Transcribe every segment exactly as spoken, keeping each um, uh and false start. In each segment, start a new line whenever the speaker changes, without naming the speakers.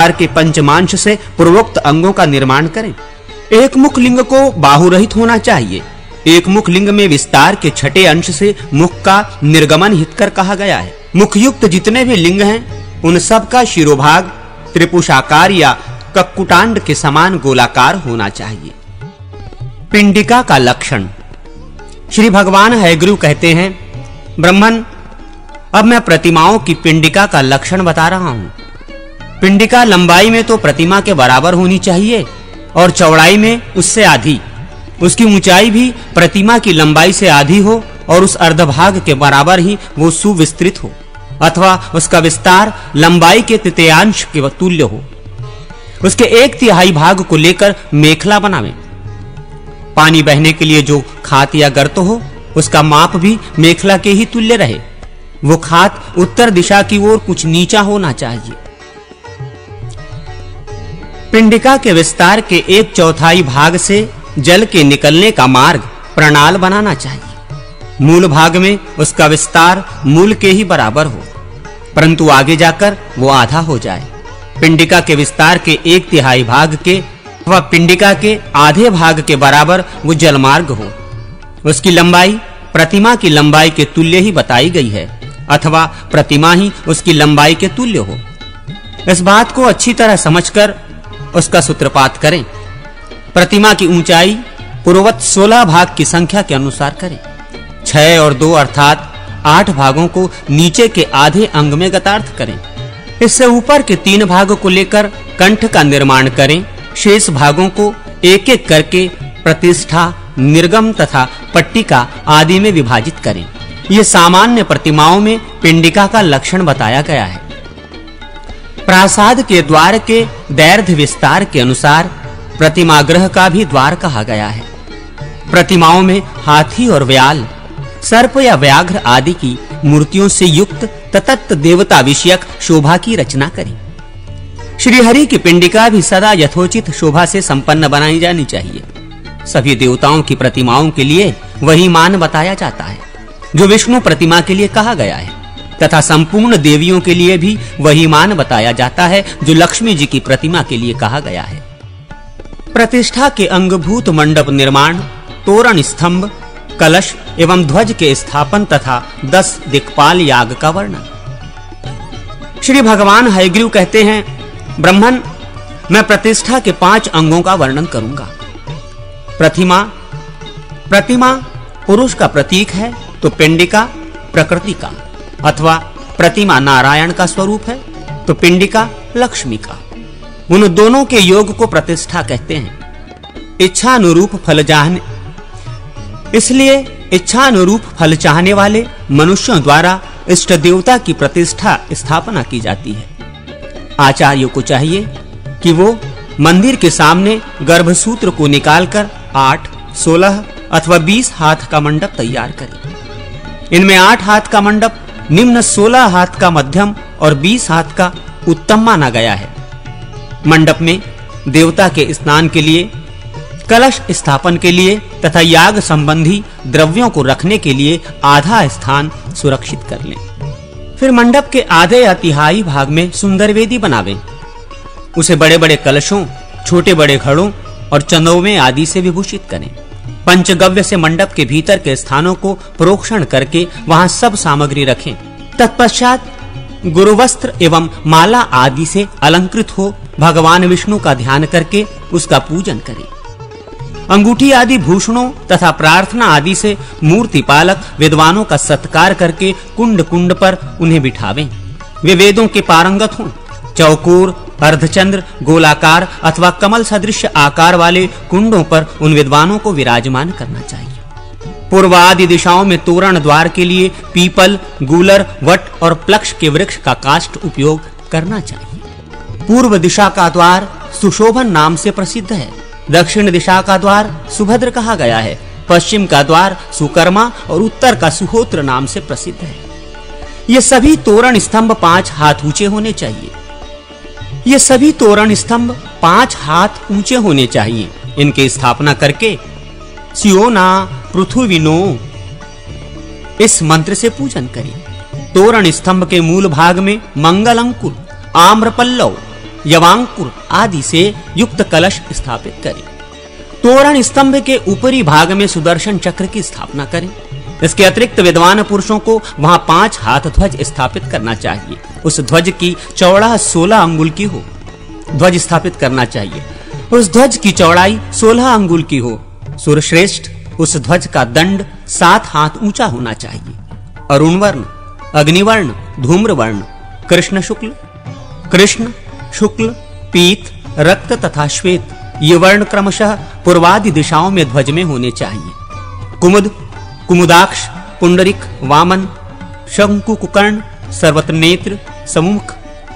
आकार के पंचमांश से पूर्वोक्त अंगों का निर्माण करें। एक मुख लिंग को बाहु रहित होना चाहिए। एक मुख लिंग में विस्तार के छठे अंश से मुख का निर्गमन हितकर कहा गया है। मुखयुक्त जितने भी लिंग हैं उन सब का शिरोभाग त्रिपुषाकार या कक्कुटांड के समान गोलाकार होना चाहिए। पिंडिका का लक्षण। श्री भगवान हयग्रीव कहते हैं, ब्रह्मन, अब मैं प्रतिमाओं की पिंडिका का लक्षण बता रहा हूं। पिंडिका लंबाई में तो प्रतिमा के बराबर होनी चाहिए और चौड़ाई में उससे आधी। उसकी ऊंचाई भी प्रतिमा की लंबाई से आधी हो और उस अर्धभाग के बराबर ही वो सुविस्तृत हो, अथवा उसका विस्तार लंबाई के तृतीयांश के तुल्य हो। उसके एक तिहाई भाग को लेकर मेखला बनावें। पानी बहने के लिए जो खात या गर्त हो उसका माप भी मेखला के ही तुल्य रहे। वो खात उत्तर दिशा की ओर कुछ नीचा होना चाहिए। पिंडिका के विस्तार के एक चौथाई भाग से जल के निकलने का मार्ग प्रणाल बनाना चाहिए। मूल भाग में उसका विस्तार मूल के ही बराबर हो, परंतु आगे जाकर वो आधा हो जाए। पिंडिका के विस्तार के एक तिहाई भाग के अथवा पिंडिका के आधे भाग के बराबर वो जलमार्ग हो। उसकी लंबाई प्रतिमा की लंबाई के तुल्य ही बताई गई है, अथवा प्रतिमा ही उसकी लंबाई के तुल्य हो। इस बात को अच्छी तरह समझकर उसका सूत्रपात करें। प्रतिमा की ऊंचाई पूर्ववत सोलह भाग की संख्या के अनुसार करें। छह और दो अर्थात आठ भागों को नीचे के आधे अंग में गतार्थ करें। इससे ऊपर के तीन भागों को लेकर कंठ का निर्माण करें। शेष भागों को एक एक करके प्रतिष्ठा, निर्गम तथा पट्टिका आदि में विभाजित करें। ये सामान्य प्रतिमाओं में पिंडिका का लक्षण बताया गया है। प्रासाद के द्वार के दैर्घ्य विस्तार के अनुसार प्रतिमा गृह का भी द्वार कहा गया है। प्रतिमाओं में हाथी और व्याल, सर्प या व्याघ्र आदि की मूर्तियों से युक्त तत्त देवता विषयक शोभा की रचना करें। श्री हरि की पिंडिका भी सदा यथोचित शोभा से संपन्न बनाई जानी चाहिए। सभी देवताओं की प्रतिमाओं के लिए वही मान बताया जाता है जो विष्णु प्रतिमा के लिए कहा गया है, तथा संपूर्ण देवियों के लिए भी वही मान बताया जाता है जो लक्ष्मी जी की प्रतिमा के लिए कहा गया है। प्रतिष्ठा के अंगभूत मंडप निर्माण, तोरण, स्तंभ, कलश एवं ध्वज के स्थापन तथा दस दिक्पाल याग का वर्णन। श्री भगवान हयग्रीव कहते हैं, ब्रह्मन, मैं प्रतिष्ठा के पांच अंगों का वर्णन करूंगा। प्रतिमा प्रतिमा पुरुष का प्रतीक है तो पिंडिका प्रकृति का, अथवा प्रतिमा नारायण का स्वरूप है तो पिंडिका लक्ष्मी का। उन दोनों के योग को प्रतिष्ठा कहते हैं। इच्छा अनुरूप फल चाहने इसलिए इच्छा अनुरूप फल चाहने वाले मनुष्यों द्वारा इष्ट देवता की प्रतिष्ठा स्थापना की जाती है। आचार्यों को चाहिए कि वो मंदिर के सामने गर्भसूत्र को निकालकर आठ, सोलह अथवा बीस हाथ का मंडप तैयार करें। इनमें आठ हाथ का मंडप निम्न, सोलह हाथ का मध्यम और बीस हाथ का उत्तम माना गया है। मंडप में देवता के स्नान के लिए, कलश स्थापन के लिए तथा याग संबंधी द्रव्यों को रखने के लिए आधा स्थान सुरक्षित कर लें। फिर मंडप के आधे या तिहाई भाग में सुंदर वेदी बनावें। उसे बड़े बड़े कलशों, छोटे बड़े घड़ों और चंदोवे आदि से विभूषित करें। पंचगव्य से मंडप के भीतर के स्थानों को प्रोक्षण करके वहां सब सामग्री रखें। तत्पश्चात गुरुवस्त्र एवं माला आदि से अलंकृत हो भगवान विष्णु का ध्यान करके उसका पूजन करें। अंगूठी आदि भूषणों तथा प्रार्थना आदि से मूर्ति पालक विद्वानों का सत्कार करके कुंड कुंड पर उन्हें बिठावें। वे वेदों के पारंगत हों। चौकोर, अर्धचंद्र, गोलाकार अथवा कमल सदृश आकार वाले कुंडों पर उन विद्वानों को विराजमान करना चाहिए। पूर्व आदि दिशाओं में तोरण द्वार के लिए पीपल, गूलर, वट और प्लक्ष के वृक्ष का काष्ठ उपयोग करना चाहिए। पूर्व दिशा का द्वार सुशोभन नाम से प्रसिद्ध है। दक्षिण दिशा का द्वार सुभद्र कहा गया है। पश्चिम का द्वार सुकर्मा और उत्तर का सुहोत्र नाम से प्रसिद्ध है। ये सभी तोरण स्तंभ पांच हाथ ऊंचे होने चाहिए। ये सभी तोरण स्तंभ पांच हाथ ऊंचे होने चाहिए। इनकी स्थापना करके सियोना पृथुविनो इस मंत्र से पूजन करें। तोरण स्तंभ के मूल भाग में मंगल अंकुर, आम्र पल्लव, यवांकुर आदि से युक्त कलश स्थापित करें। तोरण स्तंभ के ऊपरी भाग में सुदर्शन चक्र की स्थापना करें। इसके अतिरिक्त विद्वान पुरुषों को वहां पांच हाथ ध्वज स्थापित करना चाहिए। उस ध्वज की चौड़ा सोलह अंगुल की हो। ध्वज स्थापित करना चाहिए। उस ध्वज की चौड़ाई सोलह अंगुल की हो। सूर्यश्रेष्ठ उस ध्वज का दंड सात हाथ ऊंचा होना चाहिए। अरुण वर्ण, अग्निवर्ण, धूम्रवर्ण, कृष्ण शुक्ल, कृष्ण शुक्ल, पीत, रक्त तथा श्वेत ये वर्ण क्रमशः पूर्वादि दिशाओं में ध्वज में होने चाहिए। कुमुद, कुमुदाक्ष, पुंडरिक, वामन, शंकु, कुकर्ण, सर्वत्र नेत्र, सम्मुख,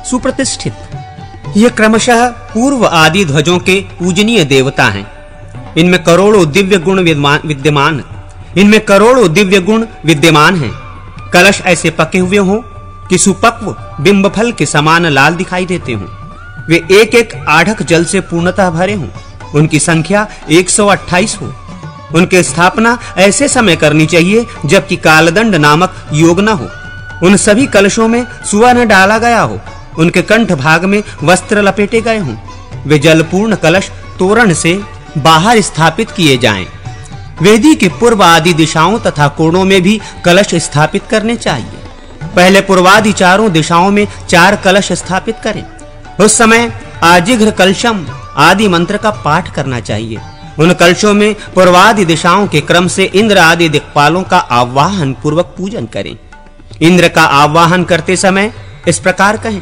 सुप्रतिष्ठित ये क्रमशः पूर्व आदि ध्वजों के पूजनीय देवता हैं। इनमें करोड़ों दिव्य गुण विद्यमान इनमें करोड़ों दिव्य गुण विद्यमान हैं। कलश ऐसे पके हुए हों कि सुपक्व बिंब फल के समान लाल दिखाई देते हों। वे एक एक आढ़क जल से पूर्णतः भरे हों। उनकी संख्या एक सौ अट्ठाईस हो। उनके स्थापना ऐसे समय करनी चाहिए जबकि कालदंड नामक योग न हो। उन सभी कलशों में सुवर्ण डाला गया हो। उनके कंठ भाग में वस्त्र लपेटे गए हों। वे जलपूर्ण कलश तोरण से बाहर स्थापित किए जाएं। वेदी के पूर्व आदि दिशाओं तथा कोणों में भी कलश स्थापित करने चाहिए। पहले पूर्वादि चारों दिशाओं में चार कलश स्थापित करें। उस समय आजिघ्र कलशम आदि मंत्र का पाठ करना चाहिए। उन कलशों में पूर्वादि दिशाओं के क्रम से इंद्र आदि दिक्पालों का आवाहन पूर्वक पूजन करें। इंद्र का आवाहन करते समय इस प्रकार कहें: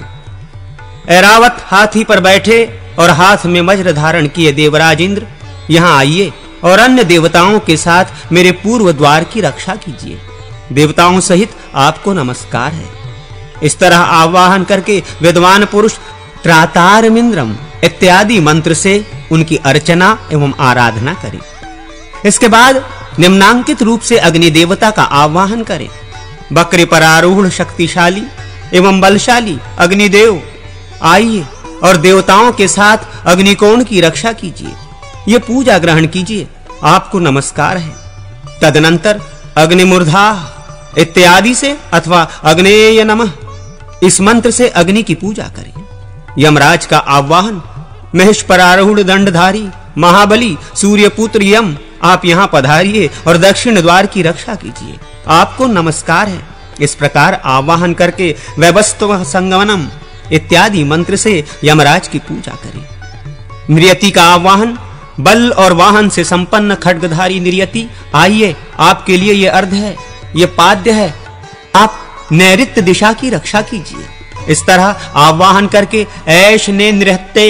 ऐरावत हाथी पर बैठे और हाथ में वज्र धारण किए देवराज इंद्र, यहाँ आइए और अन्य देवताओं के साथ मेरे पूर्व द्वार की रक्षा कीजिए। देवताओं सहित आपको नमस्कार है। इस तरह आवाहन करके विद्वान पुरुष त्रातारमिंद्रम इत्यादि मंत्र से उनकी अर्चना एवं आराधना करें। इसके बाद निम्नांकित रूप से अग्नि देवता का आवाहन करें: बकरी पर आरूढ़ शक्तिशाली एवं बलशाली अग्निदेव, आइए और देवताओं के साथ अग्निकोण की रक्षा कीजिए। ये पूजा ग्रहण कीजिए, आपको नमस्कार है। तदनंतर अग्निमूर्धा इत्यादि से अथवा अग्नेय नमः इस मंत्र से अग्नि की पूजा करें। यमराज का आवाहन: महेश पर आरूढ़ दंडधारी महाबली सूर्यपुत्र यम, आप यहाँ पधारिए और दक्षिण द्वार की रक्षा कीजिए, आपको नमस्कार है। इस प्रकार आवाहन करके वैवस्वत संगमनम इत्यादि मंत्र से यमराज की पूजा करें। नियति का आवाहन: बल और वाहन से संपन्न खड्गधारी नियति, आइए, आपके लिए ये अर्ध है, ये पाद्य है, आप नैऋत्य दिशा की रक्षा कीजिए। इस तरह आवाहन करके ऐश ने नृत्य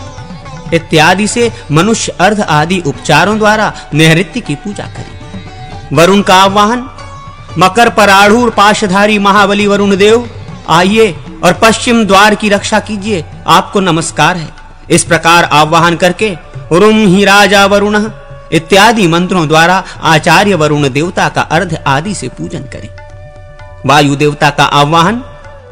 इत्यादि से मनुष्य अर्ध आदि उपचारों द्वारा नैऋत्य की पूजा करें। वरुण का आवाहन: मकर पर आरूढ़ पाशधारी महाबली वरुण देव, आइए और पश्चिम द्वार की रक्षा कीजिए, आपको नमस्कार है। इस प्रकार आवाहन करके उरुम ही राजा वरुण इत्यादि मंत्रों द्वारा आचार्य वरुण देवता का अर्ध आदि से पूजन करें। वायु देवता का आवाहन: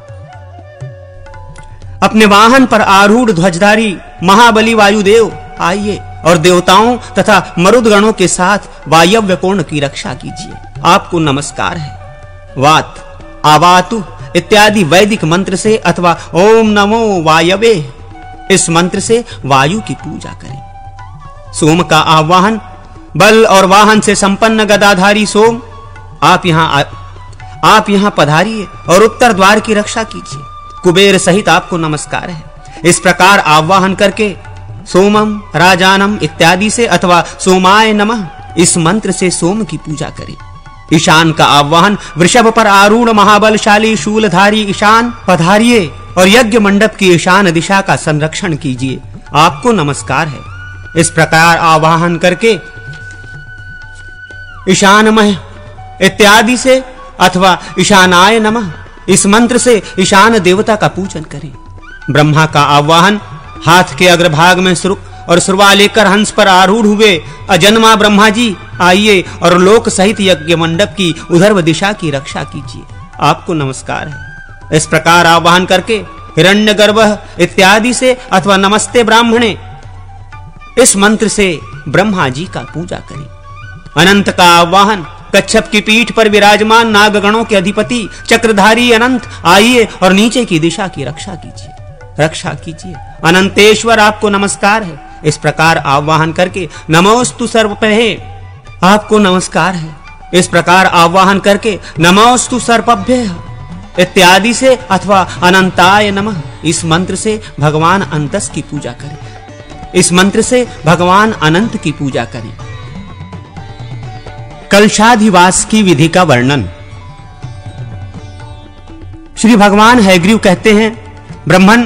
अपने वाहन पर आरूढ़ ध्वजधारी महाबली वायुदेव, आइए और देवताओं तथा मरुदगणों के साथ वायव्य कोण की रक्षा कीजिए, आपको नमस्कार है। वात, आवातु इत्यादि वैदिक मंत्र से अथवा ओम नमो वायवे इस मंत्र से वायु की पूजा करें। सोम का आवाहन: बल और वाहन से संपन्न गदाधारी सोम, आप यहाँ आप यहाँ पधारिए और उत्तर द्वार की रक्षा कीजिए, कुबेर सहित आपको नमस्कार है। इस प्रकार आवाहन करके सोमम राजानम इत्यादि से अथवा सोमाय नमः इस मंत्र से सोम की पूजा करें। ईशान का आवाहन: वृषभ पर आरूढ़ महाबलशाली शूलधारी ईशान, पधारिए और यज्ञ मंडप की ईशान दिशा का संरक्षण कीजिए, आपको नमस्कार है। इस प्रकार आवाहन करके ईशानमय इत्यादि से अथवा ईशानाय नमः इस मंत्र से ईशान देवता का पूजन करें। ब्रह्मा का आवाहन: हाथ के अग्रभाग में सुरुक और सुरवा लेकर हंस पर आरूढ़ हुए अजन्मा ब्रह्मा जी, आइए और लोक सहित यज्ञ मंडप की उधर्व दिशा की रक्षा कीजिए, आपको नमस्कार है। इस प्रकार आवाहन करके हिरण्यगर्भः इत्यादि से अथवा नमस्ते ब्राह्मणे इस मंत्र से ब्रह्मा जी का पूजा करें। अनंत का आवाहन: कच्छप की पीठ पर विराजमान नागगणों के अधिपति चक्रधारी अनंत, आइए और नीचे की दिशा की रक्षा कीजिए। रक्षा कीजिए। अनंतेश्वर आपको नमस्कार है। इस प्रकार आवाहन करके नमोस्तु सर्वभ्ये आपको नमस्कार है। इस प्रकार आवाहन करके नमोस्तु सर्वभ्यः इत्यादि से अथवा अनंताय नमः इस मंत्र से भगवान अंतस की पूजा करें। इस मंत्र से भगवान अनंत की पूजा करें। कलशाधिवास की विधि का वर्णन। श्री भगवान हयग्रीव कहते हैं, ब्राह्मण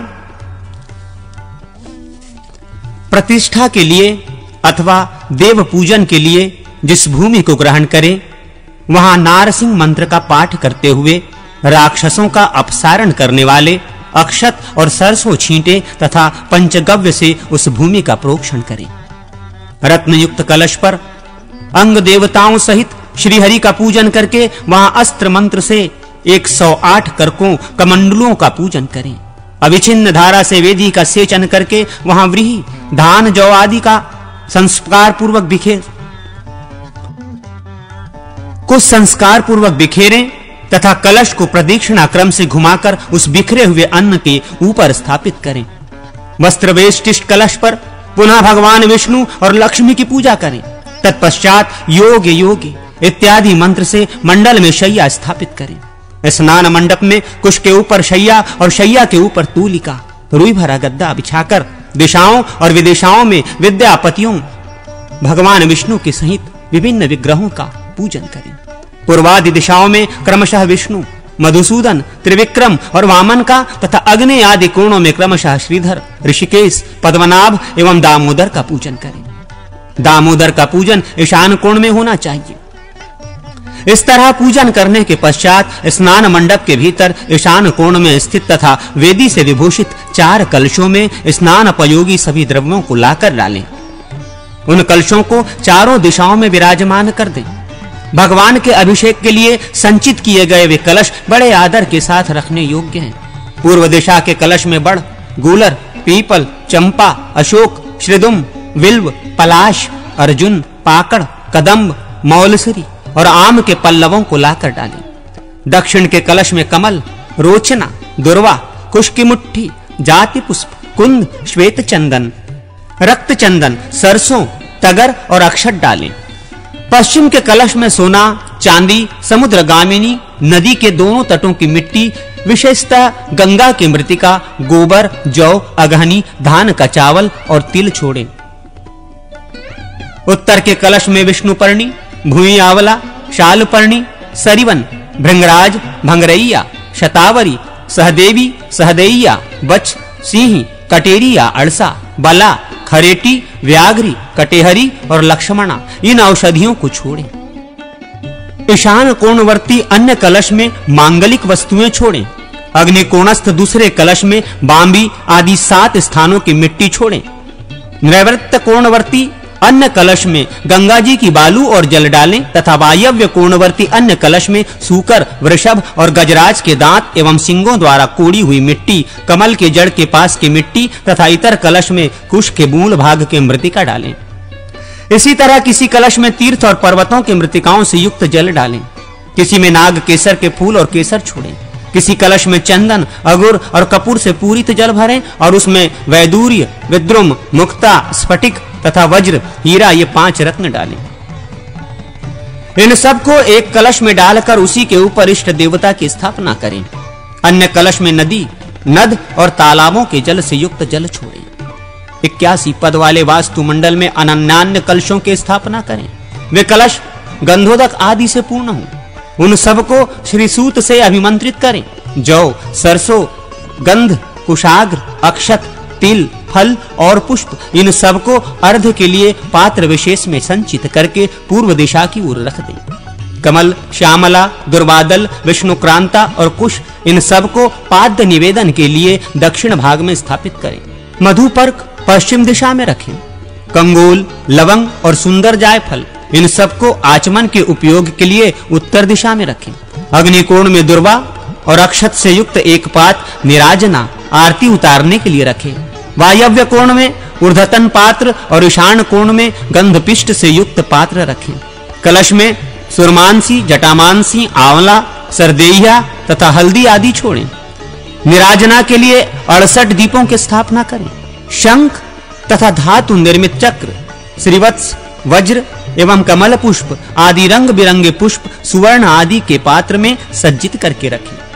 प्रतिष्ठा के लिए अथवा देव पूजन के लिए जिस भूमि को ग्रहण करें, वहां नारसिंह मंत्र का पाठ करते हुए राक्षसों का अपसारण करने वाले अक्षत और सरसों छींटे तथा पंचगव्य से उस भूमि का प्रोक्षण करें। रत्नयुक्त कलश पर अंग देवताओं सहित श्री हरि का पूजन करके वहां अस्त्र मंत्र से एक सौ आठ करकों कमंडलों का पूजन करें। अविच्छिन्न धारा से वेदी का सेचन करके वहां व्रीहि धान जौ आदि का संस्कार पूर्वक बिखेर कुछ संस्कार पूर्वक बिखेरें तथा कलश को प्रदक्षिणा क्रम से घुमाकर उस बिखरे हुए अन्न के ऊपर स्थापित करें। वस्त्र वेष्टिष्ट कलश पर पुनः भगवान विष्णु और लक्ष्मी की पूजा करें। तत्पश्चात योग योग इत्यादि मंत्र से मंडल में शैया स्थापित करें। स्नान मंडप में कुश के ऊपर शैया और शैया के ऊपर तूलिका रुई भरा गद्दा बिछाकर दिशाओं और विदिशाओं में विद्यापतियों भगवान विष्णु के सहित विभिन्न विग्रहों का पूजन करें। पूर्वादि दिशाओं में क्रमशः विष्णु, मधुसूदन, त्रिविक्रम और वामन का तथा अग्नि आदि कोणों में क्रमशः श्रीधर, ऋषिकेश, पद्मनाभ एवं दामोदर का पूजन करें। दामोदर का पूजन ईशान कोण में होना चाहिए। इस तरह पूजन करने के पश्चात स्नान मंडप के भीतर ईशान कोण में स्थित तथा वेदी से विभूषित चार कलशों में स्नान उपयोगी सभी द्रव्यों को लाकर डालें। उन कलशों को चारों दिशाओं में विराजमान कर दें। भगवान के अभिषेक के लिए संचित किए गए वे कलश बड़े आदर के साथ रखने योग्य हैं। पूर्व दिशा के कलश में बड़, गूलर, पीपल, चंपा, अशोक, श्रीदुम, बिल्व, पलाश, अर्जुन, पाकड़, कदम्ब, मौलसरी और आम के पल्लवों को लाकर डालें। दक्षिण के कलश में कमल, रोचना, दुर्वा, कुश की मुट्ठी, जाति पुष्प, कुंद, श्वेत चंदन, रक्त चंदन, सरसों, तगर और अक्षत डालें। पश्चिम के कलश में सोना, चांदी, समुद्रगामिनी नदी के दोनों तटों की मिट्टी, विशेषतः गंगा की मृतिका, गोबर, जौ, अगहनी, धान का चावल और तिल छोड़ें। उत्तर के कलश में विष्णुपर्णी, भूमि आवला, शालपर्णी, सरिवन, भृंगराज, भंगरैया, शतावरी, सहदेवी, सहदैया, बच, सिंह, कटेरिया, अड़सा, बला, खरेटी, व्याघ्री, कटेहरी और लक्ष्मणा इन औषधियों को छोड़ें। ईशान कोणवर्ती अन्य कलश में मांगलिक वस्तुएं छोड़ें। अग्नि कोणस्थ दूसरे कलश में बांबी आदि सात स्थानों की मिट्टी छोड़ें। नैवृत्त कोणवर्ती अन्य कलश में गंगा जी की बालू और जल डालें तथा वायव्य कोणवर्ती अन्य कलश में सूकर, वृषभ और गजराज के दांत एवं सिंगों द्वारा कोड़ी हुई मिट्टी, कमल के जड़ के पास की मिट्टी तथा इतर कलश में कुश के मूल भाग के मृतिका डालें। इसी तरह किसी कलश में तीर्थ और पर्वतों की मृतिकाओं से युक्त जल डालें। किसी में नाग केसर के फूल और केसर छोड़ें। किसी कलश में चंदन, अगुर और कपूर से पूरित जल भरें और उसमें वैदूर्य, विद्रुम, मुक्ता, स्फटिक तथा वज्र, हीरा ये पांच रत्न डालें। इन सबको एक कलश में डालकर उसी के ऊपर इष्ट देवता की स्थापना करें। अन्य कलश में नदी, नद और तालाबों के जल से युक्त जल छोड़ें। इक्यासी पद वाले वास्तु मंडल में अनन्यान्य कलशों की स्थापना करें। वे कलश गंधोदक आदि से पूर्ण हों। उन सबको श्री सूत से अभिमंत्रित करें। जौ, सरसों, गंध, कुशाग्र, अक्षत, तिल, फल और पुष्प इन सबको अर्ध के लिए पात्र विशेष में संचित करके पूर्व दिशा की ओर रख दें। कमल, श्यामला, दुर्वादल, विष्णुक्रांता और कुश इन सबको पाद्य निवेदन के लिए दक्षिण भाग में स्थापित करें। मधुपर्क पश्चिम दिशा में रखें। कंगोल, लवंग और सुंदर जायफल इन सबको आचमन के उपयोग के लिए उत्तर दिशा में रखें। अग्निकोण में दुर्वा और अक्षत से युक्त एक पात निराजना आरती उतारने के लिए रखें। वायव्य कोण में ऊर्ध्वतन पात्र और ईशान कोण में गंधपिष्ट से युक्त पात्र रखें। कलश में सुरमांसी, जटामांसी, आंवला, सरदेहिया तथा हल्दी आदि छोड़ें। निराजना के लिए अड़सठ दीपों की स्थापना करें। शंख तथा धातु निर्मित चक्र, श्रीवत्स, वज्र एवं कमल पुष्प आदि रंग बिरंगे पुष्प सुवर्ण आदि के पात्र में सज्जित करके रखें।